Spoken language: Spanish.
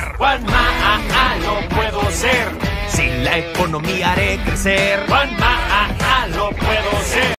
Juanma, no puedo ser. Sin la economía haré crecer. Juanma,